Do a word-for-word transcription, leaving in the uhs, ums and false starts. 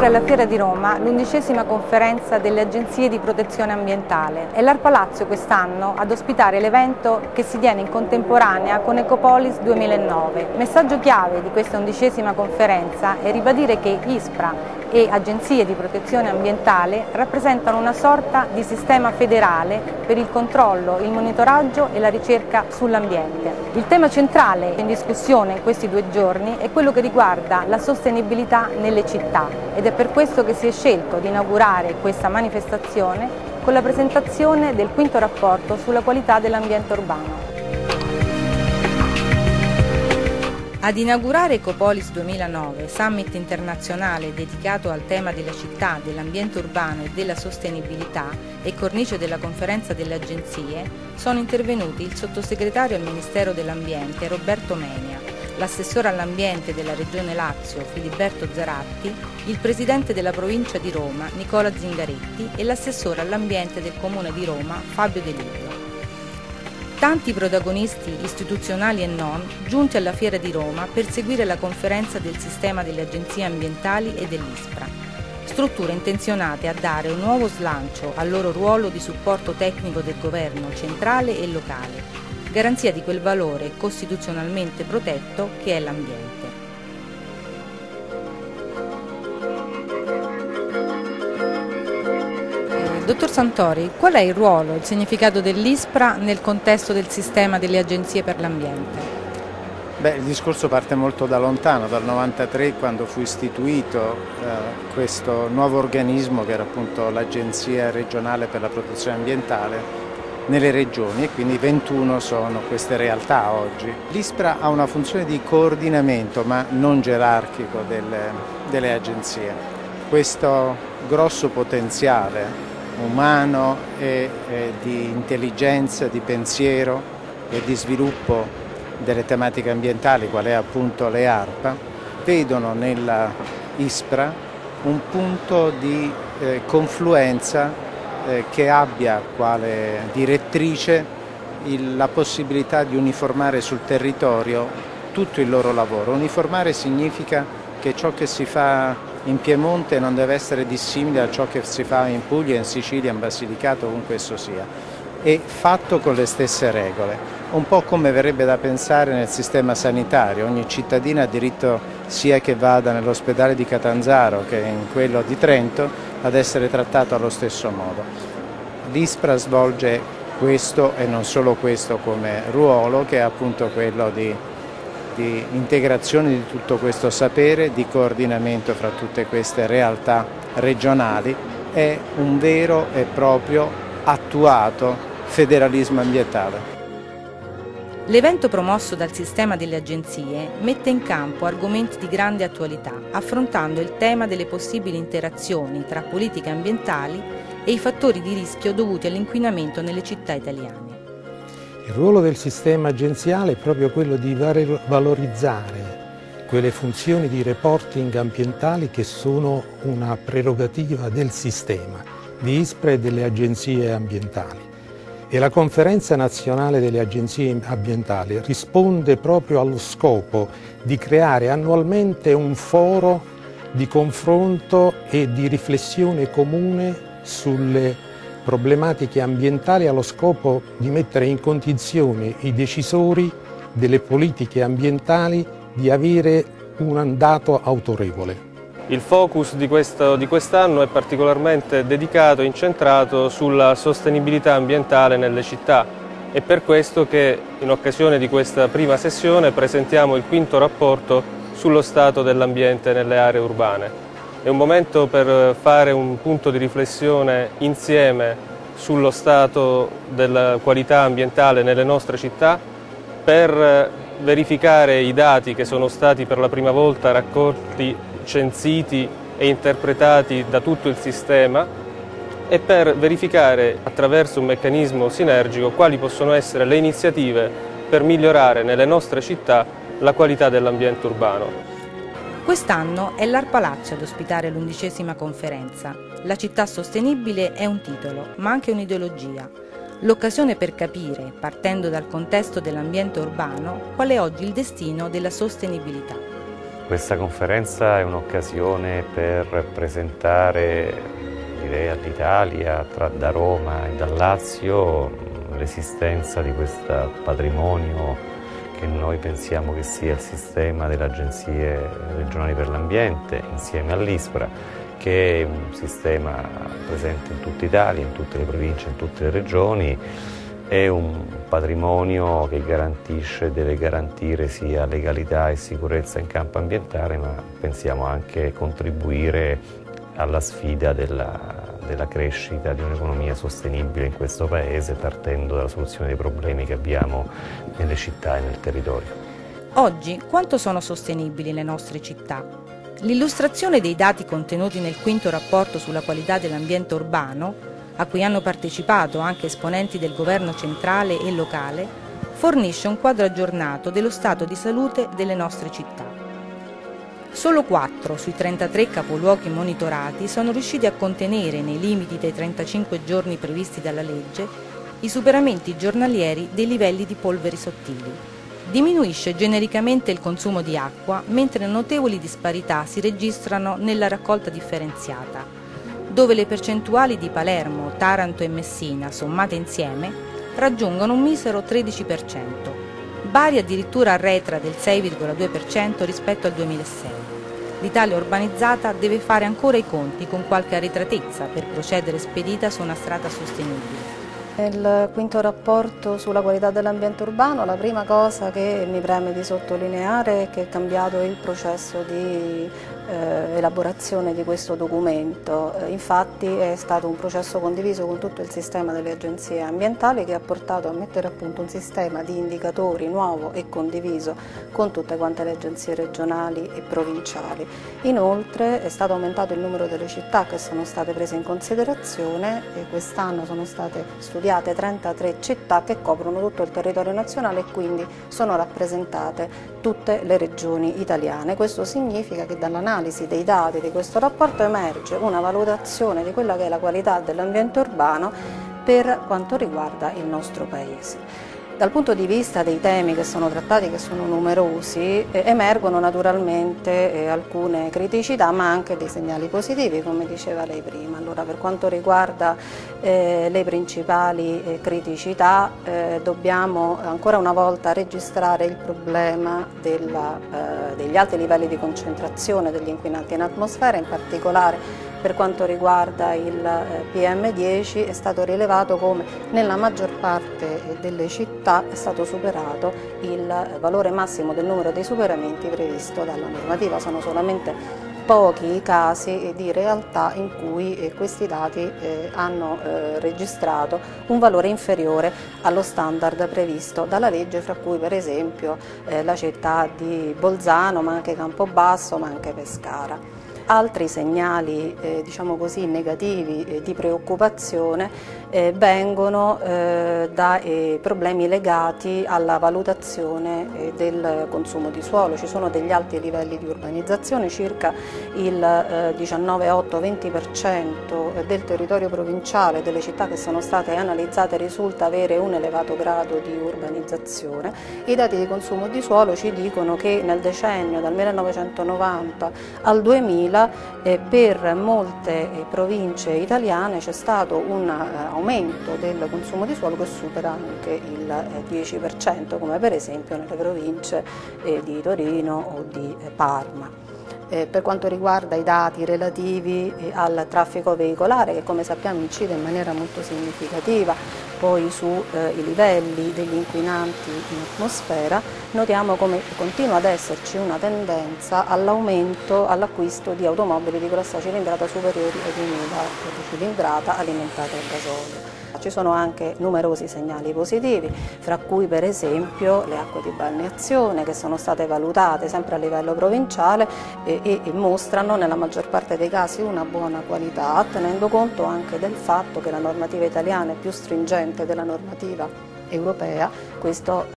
alla Fiera di Roma l'undicesima conferenza delle agenzie di protezione ambientale. È l'Art Palazzo quest'anno ad ospitare l'evento che si tiene in contemporanea con Ecopolis duemilanove. Messaggio chiave di questa undicesima conferenza è ribadire che ISPRA e agenzie di protezione ambientale rappresentano una sorta di sistema federale per il controllo, il monitoraggio e la ricerca sull'ambiente. Il tema centrale in discussione in questi due giorni è quello che riguarda la sostenibilità nelle città ed è per questo che si è scelto di inaugurare questa manifestazione con la presentazione del quinto rapporto sulla qualità dell'ambiente urbano. Ad inaugurare Ecopolis duemilanove, summit internazionale dedicato al tema della città, dell'ambiente urbano e della sostenibilità e cornice della conferenza delle agenzie, sono intervenuti il sottosegretario al Ministero dell'Ambiente Roberto Menia, l'assessore all'ambiente della Regione Lazio Filiberto Zaratti, il presidente della provincia di Roma Nicola Zingaretti e l'assessore all'ambiente del Comune di Roma Fabio De Livio. Tanti protagonisti istituzionali e non giunti alla Fiera di Roma per seguire la conferenza del sistema delle agenzie ambientali e dell'ISPRA, strutture intenzionate a dare un nuovo slancio al loro ruolo di supporto tecnico del governo centrale e locale, garanzia di quel valore costituzionalmente protetto che è l'ambiente. Dottor Santori, qual è il ruolo, il significato dell'ISPRA nel contesto del sistema delle agenzie per l'ambiente? Beh, il discorso parte molto da lontano, dal novantatré, quando fu istituito eh, questo nuovo organismo che era appunto l'Agenzia regionale per la protezione ambientale nelle regioni, e quindi ventuno sono queste realtà oggi. L'ISPRA ha una funzione di coordinamento ma non gerarchico delle, delle agenzie. Questo grosso potenziale umano e, e di intelligenza, di pensiero e di sviluppo delle tematiche ambientali, qual è appunto le ARPA, vedono nella ISPRA un punto di eh, confluenza eh, che abbia quale direttrice il, la possibilità di uniformare sul territorio tutto il loro lavoro. Uniformare significa che ciò che si fa in Piemonte non deve essere dissimile a ciò che si fa in Puglia, in Sicilia, in Basilicata, ovunque esso sia, e fatto con le stesse regole. Un po' come verrebbe da pensare nel sistema sanitario, ogni cittadino ha diritto, sia che vada nell'ospedale di Catanzaro che in quello di Trento, ad essere trattato allo stesso modo. L'ISPRA svolge questo e non solo questo come ruolo, che è appunto quello di di integrazione di tutto questo sapere, di coordinamento fra tutte queste realtà regionali, è un vero e proprio attuato federalismo ambientale. L'evento promosso dal sistema delle agenzie mette in campo argomenti di grande attualità, affrontando il tema delle possibili interazioni tra politiche ambientali e i fattori di rischio dovuti all'inquinamento nelle città italiane. Il ruolo del sistema agenziale è proprio quello di valorizzare quelle funzioni di reporting ambientali che sono una prerogativa del sistema, di ISPRA e delle agenzie ambientali. E la Conferenza Nazionale delle Agenzie Ambientali risponde proprio allo scopo di creare annualmente un foro di confronto e di riflessione comune sulle problematiche ambientali, allo scopo di mettere in condizione i decisori delle politiche ambientali di avere un dato autorevole. Il focus di questo, di quest'anno è particolarmente dedicato e incentrato sulla sostenibilità ambientale nelle città. È per questo che in occasione di questa prima sessione presentiamo il quinto rapporto sullo stato dell'ambiente nelle aree urbane. È un momento per fare un punto di riflessione insieme sullo stato della qualità ambientale nelle nostre città, per verificare i dati che sono stati per la prima volta raccolti, censiti e interpretati da tutto il sistema, e per verificare attraverso un meccanismo sinergico quali possono essere le iniziative per migliorare nelle nostre città la qualità dell'ambiente urbano. Quest'anno è l'Art Palazzo ad ospitare l'undicesima conferenza. La città sostenibile è un titolo, ma anche un'ideologia. L'occasione per capire, partendo dal contesto dell'ambiente urbano, qual è oggi il destino della sostenibilità. Questa conferenza è un'occasione per presentare, direi, all'Italia, da Roma e dal Lazio, l'esistenza di questo patrimonio che noi pensiamo che sia il sistema delle agenzie regionali per l'ambiente, insieme all'ISPRA, che è un sistema presente in tutta Italia, in tutte le province, in tutte le regioni. È un patrimonio che garantisce, deve garantire sia legalità e sicurezza in campo ambientale, ma pensiamo anche contribuire alla sfida della, della crescita di un'economia sostenibile in questo Paese, partendo dalla soluzione dei problemi che abbiamo nelle città e nel territorio. Oggi, quanto sono sostenibili le nostre città? L'illustrazione dei dati contenuti nel quinto rapporto sulla qualità dell'ambiente urbano, a cui hanno partecipato anche esponenti del governo centrale e locale, fornisce un quadro aggiornato dello stato di salute delle nostre città. Solo quattro sui trentatré capoluoghi monitorati sono riusciti a contenere, nei limiti dei trentacinque giorni previsti dalla legge, i superamenti giornalieri dei livelli di polveri sottili. Diminuisce genericamente il consumo di acqua, mentre notevoli disparità si registrano nella raccolta differenziata, dove le percentuali di Palermo, Taranto e Messina, sommate insieme, raggiungono un misero tredici per cento. Bari addirittura arretra del sei virgola due per cento rispetto al duemilasei. L'Italia urbanizzata deve fare ancora i conti con qualche arretratezza per procedere spedita su una strada sostenibile. Nel quinto rapporto sulla qualità dell'ambiente urbano la prima cosa che mi preme di sottolineare è che è cambiato il processo di eh, elaborazione di questo documento. Eh, infatti è stato un processo condiviso con tutto il sistema delle agenzie ambientali che ha portato a mettere a punto un sistema di indicatori nuovo e condiviso con tutte quante le agenzie regionali e provinciali. Inoltre è stato aumentato il numero delle città che sono state prese in considerazione e quest'anno sono state studiate trentatré città che coprono tutto il territorio nazionale e quindi sono rappresentate tutte le regioni italiane. Questo significa che dall'analisi dei dati di questo rapporto emerge una valutazione di quella che è la qualità dell'ambiente urbano per quanto riguarda il nostro Paese. Dal punto di vista dei temi che sono trattati, che sono numerosi, eh, emergono naturalmente eh, alcune criticità ma anche dei segnali positivi, come diceva lei prima. Allora, per quanto riguarda eh, le principali eh, criticità, eh, dobbiamo ancora una volta registrare il problema della, eh, degli alti livelli di concentrazione degli inquinanti in atmosfera, in particolare per quanto riguarda il P M dieci è stato rilevato come nella maggior parte delle città è stato superato il valore massimo del numero dei superamenti previsto dalla normativa. Sono solamente pochi i casi di realtà in cui questi dati hanno registrato un valore inferiore allo standard previsto dalla legge, fra cui per esempio la città di Bolzano, ma anche Campobasso, ma anche Pescara. Altri segnali eh, diciamo così, negativi eh, di preoccupazione eh, vengono eh, da eh, problemi legati alla valutazione eh, del consumo di suolo. Ci sono degli alti livelli di urbanizzazione, circa il eh, diciannove virgola otto venti per cento del territorio provinciale delle città che sono state analizzate risulta avere un elevato grado di urbanizzazione. I dati di consumo di suolo ci dicono che nel decennio dal millenovecentonovanta al duemila Eh, per molte eh, province italiane c'è stato un eh, aumento del consumo di suolo che supera anche il eh, dieci per cento, come per esempio nelle province eh, di Torino o di eh, Parma. Eh, per quanto riguarda i dati relativi eh, al traffico veicolare, che come sappiamo incide in maniera molto significativa poi sui eh, livelli degli inquinanti in atmosfera, notiamo come continua ad esserci una tendenza all'aumento, all'acquisto di automobili di grossa cilindrata superiori ai duemila di cilindrata alimentate a gasolio. Ci sono anche numerosi segnali positivi, fra cui per esempio le acque di balneazione che sono state valutate sempre a livello provinciale e, e, e mostrano nella maggior parte dei casi una buona qualità, tenendo conto anche del fatto che la normativa italiana è più stringente della normativa europea. Questo